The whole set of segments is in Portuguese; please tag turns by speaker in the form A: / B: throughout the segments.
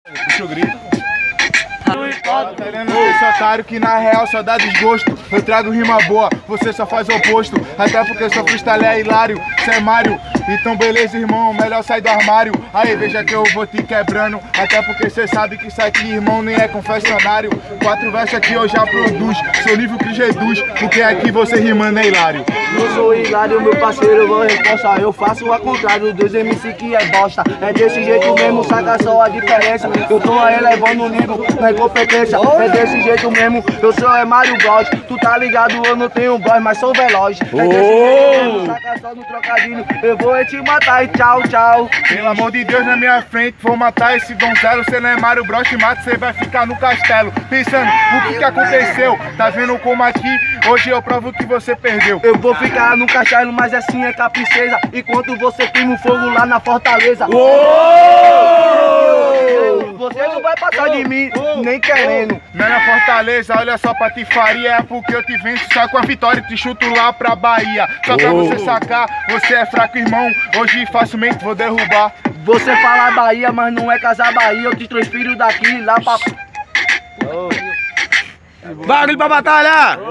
A: Puxa o grito. Tá vendo esse otário que na real só dá desgosto. Eu trago rima boa, você só faz o oposto. Até porque seu freestyle é hilário, cê é Mário. Então beleza, irmão, melhor sair do armário. Aí veja que eu vou te quebrando. Até porque cê sabe que isso aqui, irmão, nem é confessionário. 4 versos aqui eu já produz, sou nível que reduz. Porque aqui você rimando é hilário.
B: Não sou hilário, meu parceiro, vou resposta. Eu faço ao contrário dos MC que é bosta. É desse jeito mesmo, saca só a diferença. Eu tô elevando o nível, não é competência. É desse jeito mesmo, eu sou Mário Bros. Tu tá ligado, eu não tenho voz, mas sou veloz. É desse jeito mesmo, saca só no trocadilho. Eu vou te matar e tchau, tchau.
A: Pelo amor de Deus, na minha frente, vou matar esse donzelo. Cê não é Mário Bros, te mata, cê vai ficar no castelo. Pensando, o que aconteceu? Tá vendo como aqui, hoje eu provo que você perdeu.
B: Eu vou ficar no castelo, mas assim é capricheza. Enquanto você queima o fogo lá na fortaleza. Você não vai passar de mim, nem querendo.
A: Não é na Fortaleza, olha só, patifaria. É porque eu te venço só com a vitória e te chuto lá pra Bahia. Só pra você sacar, você é fraco, irmão. Hoje facilmente vou derrubar.
B: Você fala Bahia, mas não é Casa Bahia. Eu te transfiro daqui lá pra...
C: Bagulho pra batalha!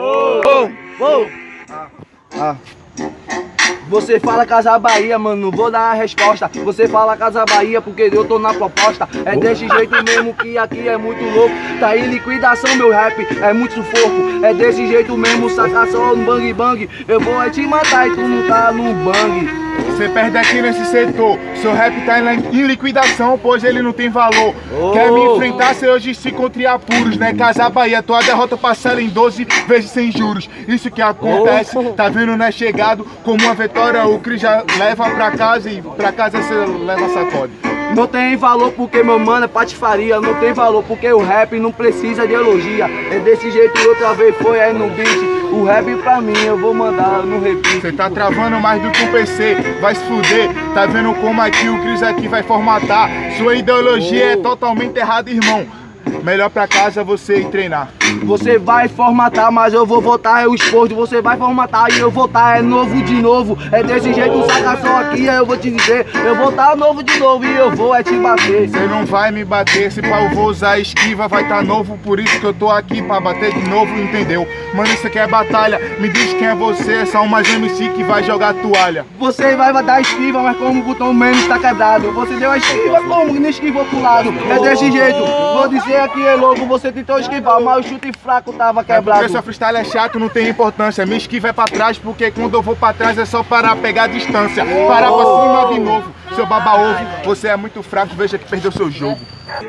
B: Você fala Casa Bahia, mano, não vou dar a resposta. Você fala Casa Bahia porque eu tô na proposta. É desse jeito mesmo que aqui é muito louco. Tá em liquidação meu rap, é muito sufoco. É desse jeito mesmo, saca só no bang bang. Eu vou te matar e tu não tá no bang.
A: Você perde aqui nesse setor. Seu rap tá em liquidação, pois ele não tem valor. Quer me enfrentar, se hoje se encontre apuros, né? Casa Bahia, tua derrota parcela em 12 vezes sem juros. Isso que acontece, tá vendo, né? Chegado como uma vitória, o Cris já leva pra casa e pra casa você leva sacode.
B: Não tem valor porque meu mano é patifaria. Não tem valor porque o rap não precisa de elogia. É desse jeito outra vez foi aí no beat. O rap pra mim eu vou mandar no repeat.
A: Você tá travando mais do que um PC, vai se fuder. Tá vendo como aqui o Cris aqui vai formatar. Sua ideologia é totalmente errada, irmão. Melhor pra casa você ir treinar.
B: Você vai formatar, mas eu vou votar é o esforço. Você vai formatar e eu votar é novo de novo. É desse jeito, saca só aqui, eu vou te dizer. Eu vou tá novo de novo e eu vou te bater.
A: Você não vai me bater, se pá eu vou usar a esquiva, vai tá novo. Por isso que eu tô aqui pra bater de novo, entendeu? Mano, isso aqui é batalha, me diz quem é você. É só uma MC que vai jogar toalha.
B: Você vai dar esquiva, mas como o botão menos tá quebrado. Você deu a esquiva, como não esquivou pro lado. É desse jeito, vou dizer aqui é louco. Você tentou esquivar, mas o chute fraco tava quebrado.
A: Porque seu freestyle é chato, não tem importância. Me esquiva é pra trás, porque quando eu vou pra trás é só para pegar a distância. Parar pra cima de novo, seu baba-ovo. Você é muito fraco, veja que perdeu seu jogo.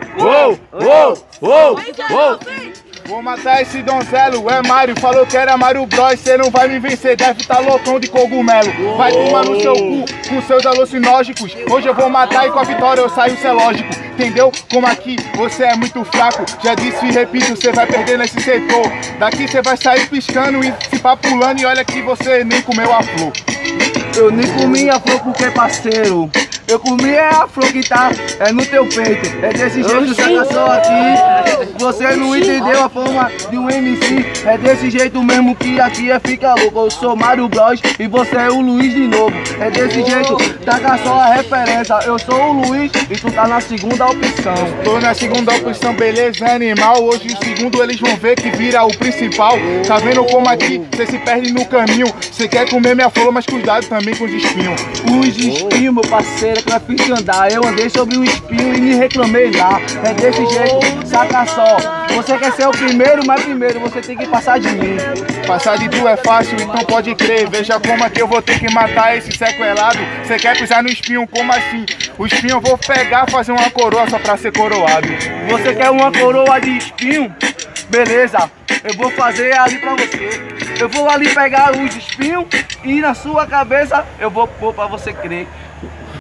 A: Vou matar esse donzelo, é Mário, falou que era Mário Bros, cê não vai me vencer, deve tá loucão de cogumelo. Vai tomar no seu cu com seus alucinógicos. Hoje eu vou matar e com a vitória eu saio, cê é lógico. Entendeu? Como aqui você é muito fraco. Já disse e repito, você vai perder nesse setor. Daqui você vai sair piscando e se papulando. E olha que você nem comeu a flor.
B: Eu nem comi a flor porque parceiro. Eu comi a flor que tá no teu peito. É desse jeito, saca só aqui. Você não entendeu a forma de um MC. É desse jeito mesmo que aqui fica louco. Eu sou Mário Bros e você é o Luiz de novo. É desse jeito, taca só a referência. Eu sou o Luiz e tu tá na segunda opção.
A: Tô na segunda opção, beleza, animal. Hoje o segundo eles vão ver que vira o principal. Tá vendo como aqui você se perde no caminho. Você quer comer minha flor, mas cuidado também com os espinhos.
B: Os espinhos, meu parceiro, que eu fiz andar. Eu andei sobre um espinho e me reclamei lá. É desse jeito, saca só. Você quer ser o primeiro, mas primeiro você tem que passar de mim.
A: Passar de tu é fácil, então pode crer. Veja como aqui eu vou ter que matar esse sequelado. Você quer pisar no espinho, como assim? O espinho eu vou pegar, fazer uma coroa só pra ser coroado.
B: Você quer uma coroa de espinho? Beleza, eu vou fazer ali pra você. Eu vou ali pegar os espinhos e na sua cabeça eu vou pôr pra você crer.